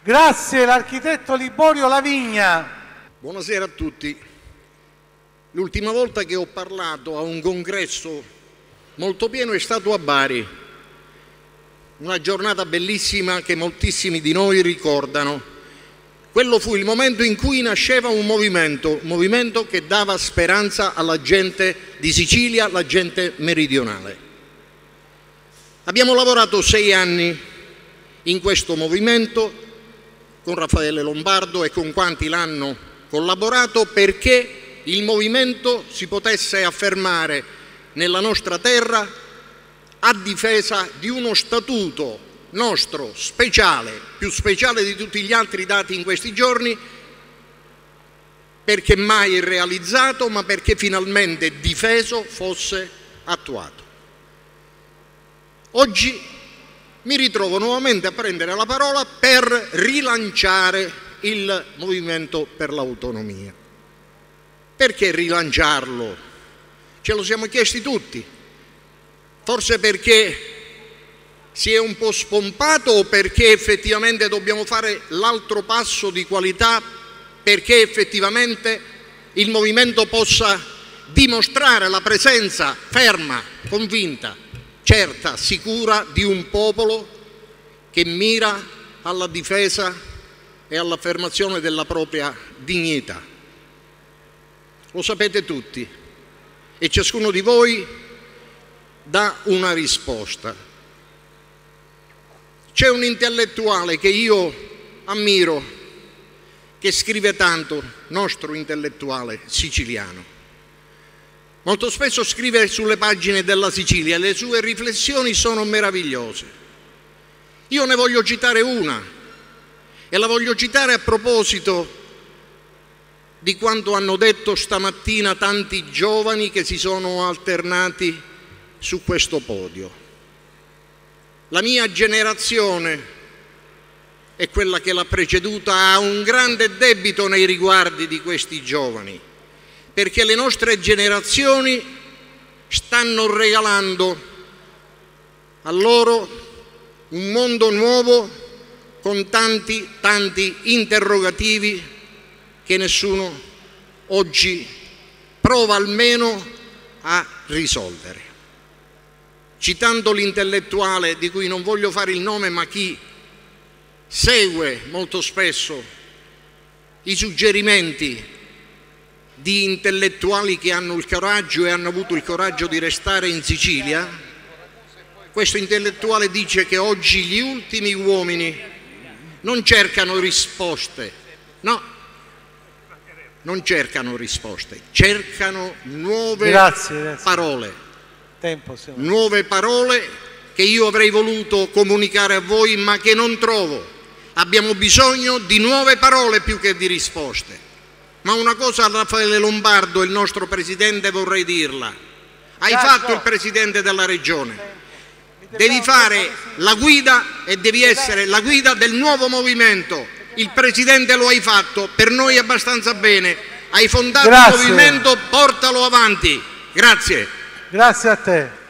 Grazie, l'architetto Liborio Lavigna. Buonasera a tutti. L'ultima volta che ho parlato a un congresso molto pieno è stato a Bari. Una giornata bellissima che moltissimi di noi ricordano. Quello fu il momento in cui nasceva un movimento che dava speranza alla gente di Sicilia, alla gente meridionale. Abbiamo lavorato 6 anni in questo movimento con Raffaele Lombardo e con quanti l'hanno collaborato perché il movimento si potesse affermare nella nostra terra a difesa di uno statuto nostro speciale, più speciale di tutti gli altri dati in questi giorni, perché mai realizzato, ma perché finalmente difeso fosse attuato. Oggi mi ritrovo nuovamente a prendere la parola per rilanciare il movimento per l'autonomia. Perché rilanciarlo? Ce lo siamo chiesti tutti. Forse perché si è un po' spompato o perché effettivamente dobbiamo fare l'altro passo di qualità perché effettivamente il movimento possa dimostrare la presenza ferma, convinta, certa, sicura di un popolo che mira alla difesa e all'affermazione della propria dignità. Lo sapete tutti e ciascuno di voi dà una risposta. C'è un intellettuale che io ammiro, che scrive tanto, nostro intellettuale siciliano. Molto spesso scrive sulle pagine della Sicilia e le sue riflessioni sono meravigliose. Io ne voglio citare una e la voglio citare a proposito di quanto hanno detto stamattina tanti giovani che si sono alternati su questo podio. La mia generazione e quella che l'ha preceduta ha un grande debito nei riguardi di questi giovani, perché le nostre generazioni stanno regalando a loro un mondo nuovo con tanti interrogativi che nessuno oggi prova almeno a risolvere. Citando l'intellettuale di cui non voglio fare il nome, ma chi segue molto spesso i suggerimenti di intellettuali che hanno il coraggio e hanno avuto il coraggio di restare in Sicilia, questo intellettuale dice che oggi gli ultimi uomini non cercano risposte, no, non cercano risposte, cercano nuove parole. Nuove parole che io avrei voluto comunicare a voi ma che non trovo. Abbiamo bisogno di nuove parole più che di risposte. Ma una cosa a Raffaele Lombardo, il nostro presidente, vorrei dirla. Hai fatto il presidente della regione. Devi fare la guida e devi essere la guida del nuovo movimento. Il presidente lo hai fatto, per noi abbastanza bene. Hai fondato il movimento, portalo avanti. Grazie. Grazie a te.